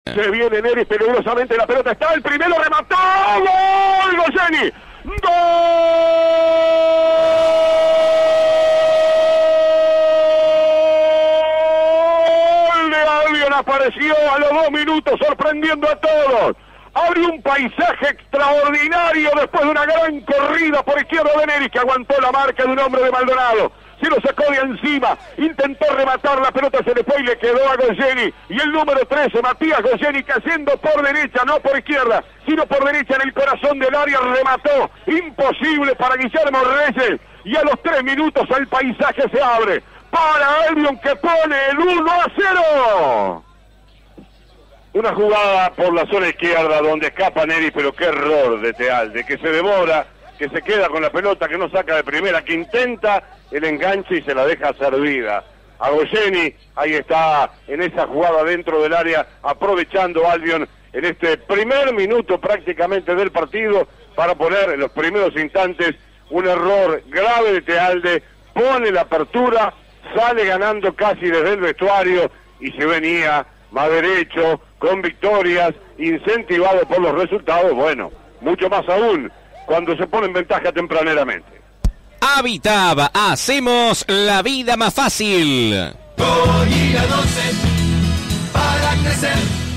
Se viene Neris peligrosamente, la pelota está, el primero remató, ¡gol! ¡Goyeni! ¡Gol! De Albion, apareció a los 2 minutos sorprendiendo a todos. Abrió un paisaje extraordinario después de una gran corrida por izquierda de Neris, que aguantó la marca de un hombre de Maldonado. Se lo sacó de encima, intentó rematar, la pelota se le fue y le quedó a Goyeni. Y el número 13, Matías Goyeni, cayendo por derecha, no por izquierda, sino por derecha en el corazón del área, remató. Imposible para Guillermo Reyes. Y a los 3 minutos el paisaje se abre para Albion, que pone el 1-0. Una jugada por la zona izquierda donde escapa Neris, pero qué error de Tealde, que se demora, que se queda con la pelota, que no saca de primera, que intenta el enganche y se la deja servida. A Goyeni, ahí está en esa jugada dentro del área, aprovechando Albion en este primer minuto prácticamente del partido para poner en los primeros instantes un error grave de Tealde, pone la apertura, sale ganando casi desde el vestuario y se venía más derecho, con victorias, incentivado por los resultados, bueno, mucho más aún cuando se pone en ventaja tempraneramente. Habitaba, hacemos la vida más fácil. Goya 12 para crecer.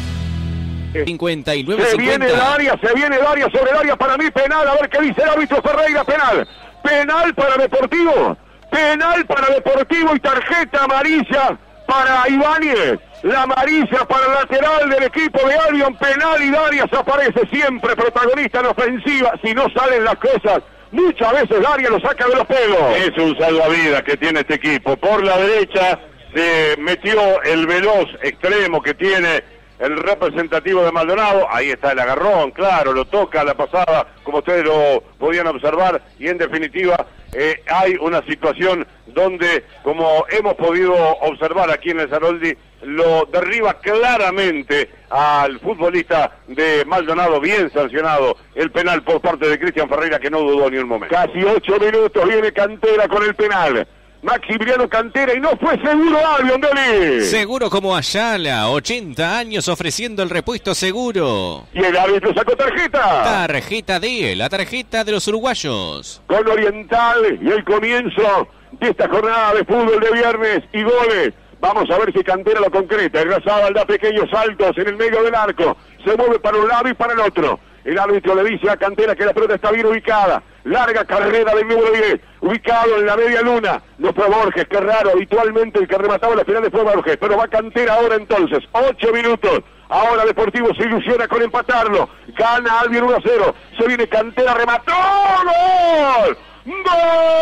59-50. Se viene el área sobre el área, para mí penal, a ver qué dice el árbitro Ferreira, penal para Deportivo y tarjeta amarilla para Ibáñez. La amarilla para el lateral del equipo de Albion, penal, y Darias aparece siempre protagonista en ofensiva. Si no salen las cosas, muchas veces Darias lo saca de los pelos. Es un salvavidas que tiene este equipo. Por la derecha se metió el veloz extremo que tiene el representativo de Maldonado. Ahí está el agarrón, claro, lo toca a la pasada, como ustedes lo podían observar, y en definitiva hay una situación donde, como hemos podido observar aquí en el Saroldi, lo derriba claramente al futbolista de Maldonado, bien sancionado el penal por parte de Cristian Ferreira, que no dudó ni un momento. Casi 8 minutos, viene Cantera con el penal. Maximiliano Cantera, y no fue seguro Albion, Deli. Seguro como Ayala, 80 años ofreciendo el repuesto seguro. Y el árbitro sacó tarjeta. Tarjeta D, la tarjeta de los uruguayos. Con Oriental y el comienzo de esta jornada de fútbol de viernes y goles. Vamos a ver si Cantera lo concreta. Errazábal da pequeños saltos en el medio del arco. Se mueve para un lado y para el otro. El árbitro le dice a Cantera que la pelota está bien ubicada. Larga carrera del número 10. Ubicado en la media luna. No fue Borges, qué raro. Habitualmente el que remataba la final fue Borges. Pero va Cantera ahora entonces. 8 minutos. Ahora Deportivo se ilusiona con empatarlo. Gana Albion 1-0. Se viene Cantera, remató. ¡Gol! ¡Gol!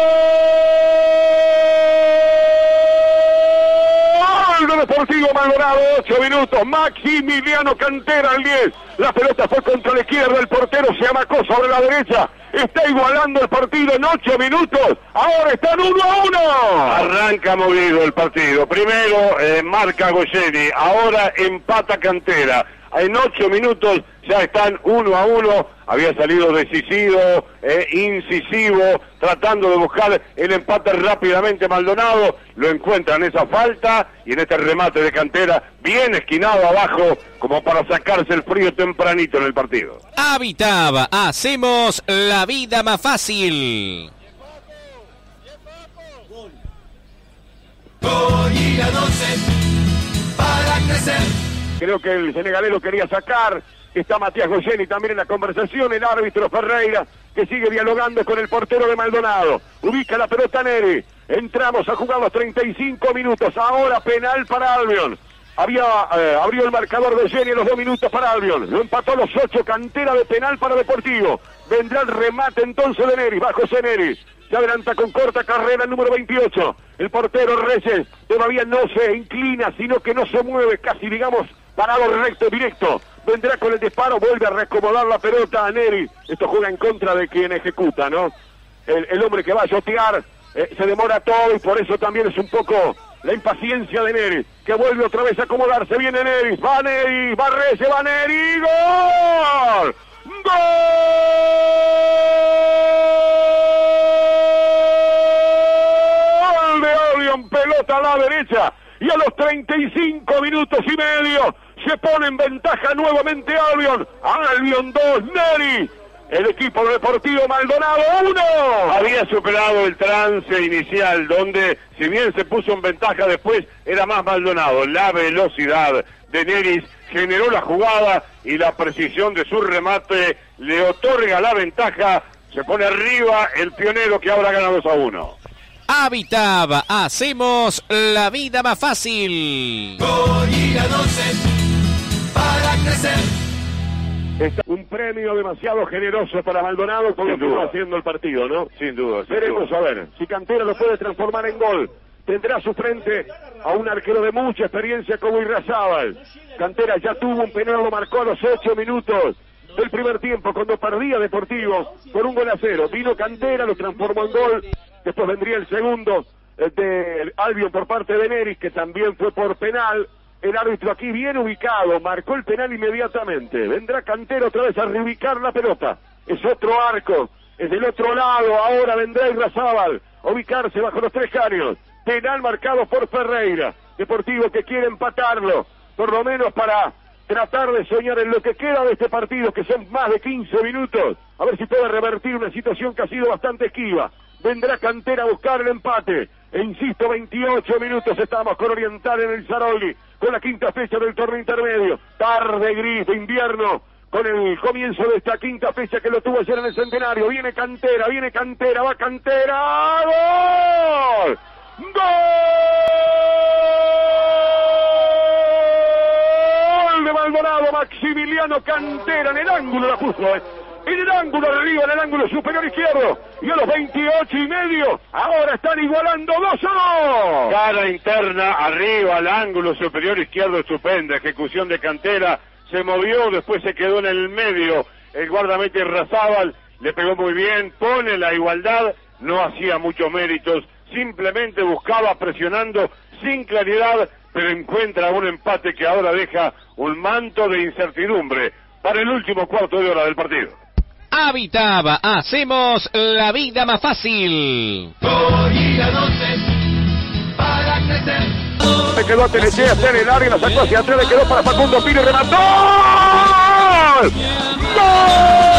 De Deportivo Maldonado, 8 minutos, Maximiliano Cantera al 10, la pelota fue contra la izquierda, el portero se amacó sobre la derecha, está igualando el partido en 8 minutos, ahora están 1-1. Arranca movido el partido, primero marca Goyeni, ahora empata Cantera, en 8 minutos ya están 1-1, había salido decisivo, incisivo, tratando de buscar el empate rápidamente Maldonado, lo encuentra en esa falta y en este remate de Cantera, bien esquinado abajo, como para sacarse el frío tempranito en el partido. Habitaba, hacemos la vida más fácil. Goya 12 para crecer. Creo que el senegalés lo quería sacar. Está Matías Goyeni también en la conversación, el árbitro Ferreira, que sigue dialogando con el portero de Maldonado. Ubica la pelota Neri. Entramos a jugar los 35 minutos. Ahora penal para Albion. Abrió el marcador de Goyeni en los 2 minutos para Albion. Lo empató a los 8. Cantera de penal para Deportivo. Vendrá el remate entonces de Neri. Bajo Neri. Se adelanta con corta carrera el número 28. El portero Reyes todavía no se inclina, sino que no se mueve, casi digamos parado recto, directo. Vendrá con el disparo, vuelve a reacomodar la pelota a Neri. Esto juega en contra de quien ejecuta, ¿no? El hombre que va a shotear se demora todo y por eso también es un poco la impaciencia de Neri, que vuelve otra vez a acomodarse. Viene Neri, va Reyes, va Neri, ¡gol! ¡Gol! De Albion, pelota a la derecha. Y a los 35 minutos y medio Se pone en ventaja nuevamente Albion. Albion 2, Neri. El equipo deportivo Maldonado 1. Había superado el trance inicial, donde si bien se puso en ventaja después, era más Maldonado. La velocidad de Neris generó la jugada y la precisión de su remate le otorga la ventaja. Se pone arriba el Pionero, que ahora gana 2-1. Habitab, hacemos la vida más fácil. Gorila 12 para crecer. Un premio demasiado generoso para Maldonado con lo que está haciendo el partido, ¿no? Sin duda. Veremos a ver si Cantera lo puede transformar en gol. Tendrá a su frente a un arquero de mucha experiencia como Irrazábal. Cantera ya tuvo un penal, lo marcó a los 8 minutos del primer tiempo, cuando perdía Deportivo por 1-0. Vino Cantera, lo transformó en gol. Después vendría el segundo de Albion por parte de Neris, que también fue por penal. El árbitro aquí bien ubicado, marcó el penal inmediatamente. Vendrá Cantera otra vez a reubicar la pelota. Es otro arco, es del otro lado. Ahora vendrá Irrazábal a ubicarse bajo los 3 caños. Penal marcado por Ferreira. Deportivo que quiere empatarlo, por lo menos para tratar de soñar en lo que queda de este partido, que son más de 15 minutos. A ver si puede revertir una situación que ha sido bastante esquiva. Vendrá Cantera a buscar el empate. E insisto, 28 minutos estamos con Oriental en el Saroli, con la 5ª fecha del torneo intermedio. Tarde gris de invierno, con el comienzo de esta 5ª fecha que lo tuvo ayer en el Centenario. Viene Cantera, va Cantera. ¡Gol! ¡Gol de Maldonado! Maximiliano Cantera en el ángulo la puso, en el ángulo arriba, en el ángulo superior izquierdo, y a los 28 y medio, ahora están igualando 2-2. Cara interna, arriba, al ángulo superior izquierdo, estupenda ejecución de Cantera, se movió, después se quedó en el medio, el guardameta Irrazábal le pegó muy bien, pone la igualdad, no hacía muchos méritos, simplemente buscaba presionando sin claridad, pero encuentra un empate que ahora deja un manto de incertidumbre para el último cuarto de hora del partido. Habitab, hacemos la vida más fácil. Gorila 12 para crecer. Se quedó Telechea, está en el área, la sacó hacia atrás, le quedó para Facundo Pires, remató. ¡Gol!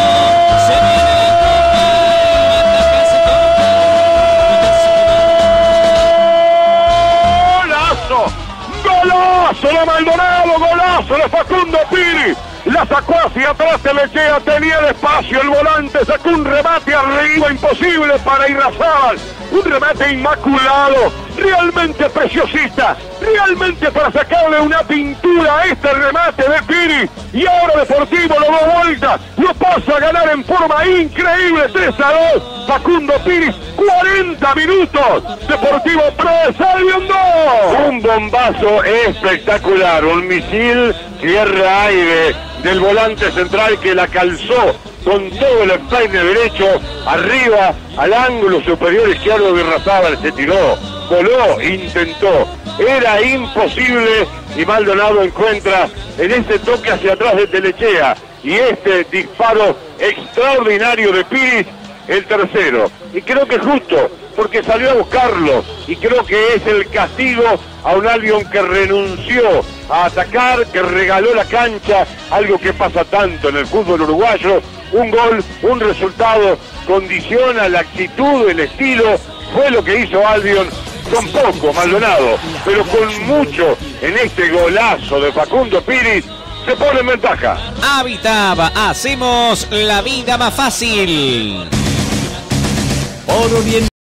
¡Golazo de Maldonado! ¡Golazo de Facundo Pires! La sacó hacia atrás Telechea, tenía el espacio, el volante sacó un remate arriba, imposible para Irrazábal, un remate inmaculado, realmente preciosista, realmente para sacarle una pintura a este remate de Pires, y ahora Deportivo lo da vuelta, lo pasa a ganar en forma increíble, 3-2, Facundo Pires, 40 minutos, Deportivo 3, Albion 2. Un bombazo espectacular, un misil tierra-aire del volante central que la calzó con todo el empeine derecho arriba al ángulo superior izquierdo de Irrazábal, se tiró, voló, intentó, era imposible, y Maldonado encuentra en ese toque hacia atrás de Telechea y este disparo extraordinario de Pires el tercero, y creo que es justo porque salió a buscarlo, y creo que es el castigo a un Albion que renunció a atacar, que regaló la cancha, algo que pasa tanto en el fútbol uruguayo. Un gol, un resultado, condiciona la actitud, el estilo, fue lo que hizo Albion, con poco Maldonado, pero con mucho en este golazo de Facundo Pires, se pone en ventaja. Habitab, hacemos la vida más fácil. Oro bien.